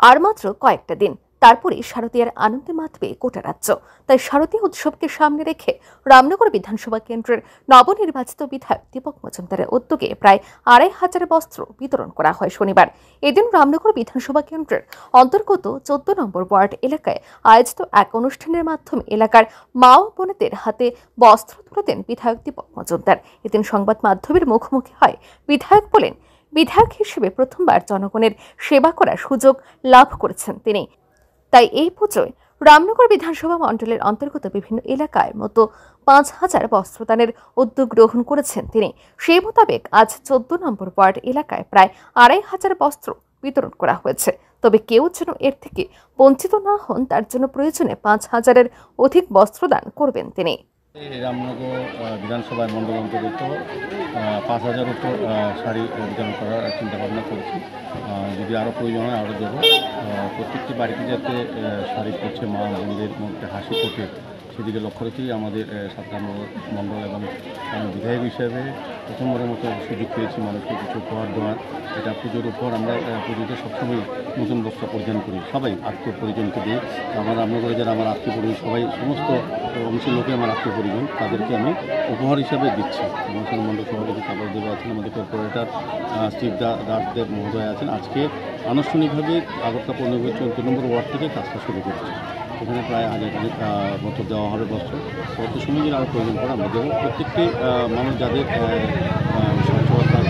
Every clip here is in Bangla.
আর মাত্র কয়েকটা দিন, তারপরে শারদীয়ার আনন্দে মাতবে গোটা রাজ্য। তাই শারদীয় উৎসবকে সামনে রেখে রামনগর বিধানসভা কেন্দ্রের নবনির্বাচিত বিধায়ক দীপক মজুমদারের উদ্যোগে প্রায় ২৫০০ বস্ত্র বিতরণ করা হয় শনিবার। এদিন রামনগর বিধানসভা কেন্দ্রের অন্তর্গত ১৪ নম্বর ওয়ার্ড এলাকায় আয়োজিত এক অনুষ্ঠানের মাধ্যমে এলাকার মা ও বোনেদের হাতে বস্ত্র তুলে দেন বিধায়ক দীপক মজুমদার। এদিন সংবাদ মাধ্যমের মুখোমুখি হয় বিধায়ক বলেন, বিধায়ক হিসেবে প্রথমবার জনগণের সেবা করার সুযোগ লাভ করেছেন তিনি। তাই এই পুজোয় রামনগর বিধানসভা মণ্ডলের অন্তর্গত বিভিন্ন এলাকায় মতো ৫,০০০ বস্ত্রদানের উদ্যোগ গ্রহণ করেছেন তিনি। সেই মোতাবেক আজ ১৪ নম্বর ওয়ার্ড এলাকায় প্রায় ২৫০০ বস্ত্র বিতরণ করা হয়েছে। তবে কেউ যেন এর থেকে বঞ্চিত না হন, তার জন্য প্রয়োজনে ৫,০০০-এর অধিক বস্ত্রদান করবেন তিনি। রামনগর বিধানসভার মণ্ডল অন্তর্গত ৫,০০০ উপর শাড়ি বিতরণ করার চিন্তাভাবনা করছি। যদি আরও প্রয়োজন হয় আরও দেবো। প্রত্যেকটি বাড়িতে যাতে শাড়ি পরছে মা বোনদের মধ্যে হাসি ফোটে, সেদিকে লক্ষ্য রেখেই আমাদের সাধারণ মণ্ডল এবং বিধায়ক হিসেবে প্রথমবারের মতো সুযোগ পেয়েছি মানুষকে কিছু উপহার দেওয়ার। এটা পুজোর উপর আমরা পুজোতে সবসময় নতুন বস্ত্র পরিধান করি, সবাই আত্মীয় পরিজনকে দিই। আমার রামনগরে যারা আমার আত্মীয় পরিজন সবাই সমস্ত অংশের লোকে আমার আত্মীয় পরিজন, তাদেরকে আমি উপহার হিসাবে দিচ্ছি। অনুষ্ঠান মণ্ডল সভাপতি কাপড় দেবে আছেন, আমাদের কর্পোরেটর স্টিভ দাসদেব মহোদয় আছেন। আজকে আনুষ্ঠানিকভাবে আগরতলা পৌরনিগমের ১৪ নম্বর ওয়ার্ড থেকে কাজটা শুরু করছি। এখানে প্রায় ১,০০০ বস্ত্র দেওয়া হবে। বস্ত্র কত সময় যদি আরও প্রয়োজন পড়ে আমরা দেবো। প্রত্যেকটি মানুষ যাদের সচ্ছলতার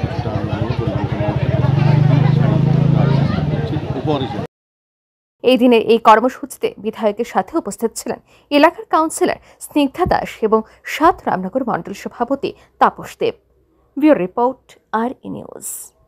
উপহার হিসেবে। এই দিনের এই কর্মসূচিতে বিধায়কের সাথে উপস্থিত ছিলেন এলাকার কাউন্সিলর স্নিগ্ধা দাস এবং ৭ রামনগর মণ্ডল সভাপতি Tapas Deb. Bureau report, R E news.